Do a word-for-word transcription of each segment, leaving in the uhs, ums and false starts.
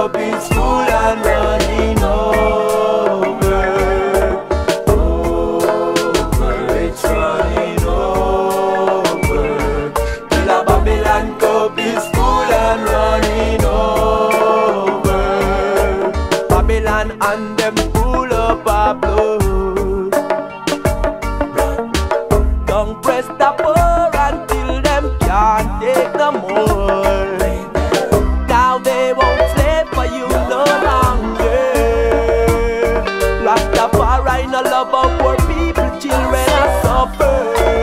cup is full and running over. Over, it's running over. Till a Babylon cup is full and running over. Babylon and them full up of blood. Don't press the pour until them can't take no more. Now they won't slave for you no longer. Rastafari no love of poor people, children are suffer.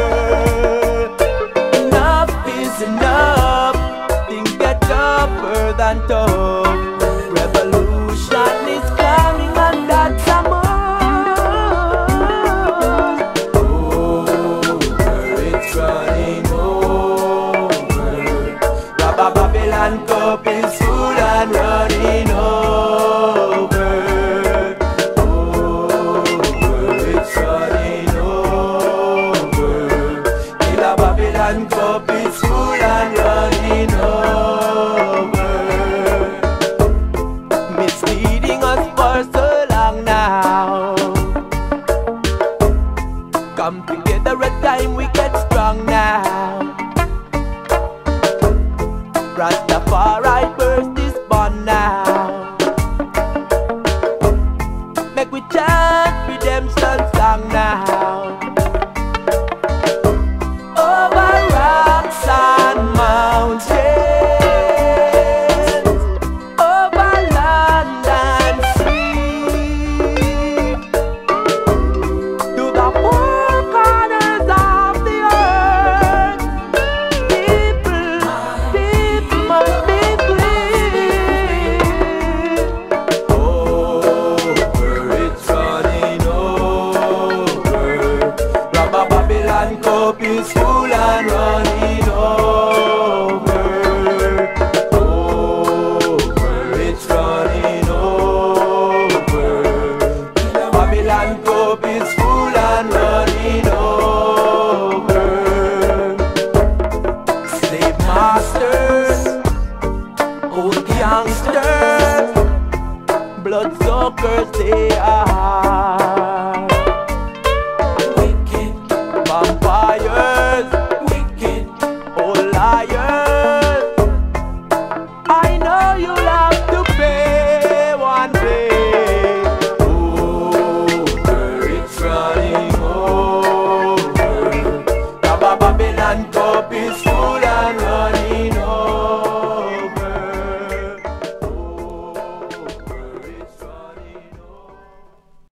Enough is enough. Things get tougher than tough. Revolution is coming and that's a must. Over, it's running over. Rabba Babylon cup is full and running over. Over, it's running over. Till a Babylon cup is full and running over. Misleading us for so long now. Come together a time we get strong now. Rastafari burst this bond now. Make we chant redemption song now. Over rocks and mountains, over land and sea, to the four corners of the earth. People, people must be free. Over, it's running over. Rabba Babylon cup is full and running over. Over, it's running over. Babylon cup is full and running over. Slave masters, old youngsters, bloodsuckers they are. Wicked vampires, wicked old liars. I know you'll have to pay one day. Over, it's running over. Rabba Babylon cup is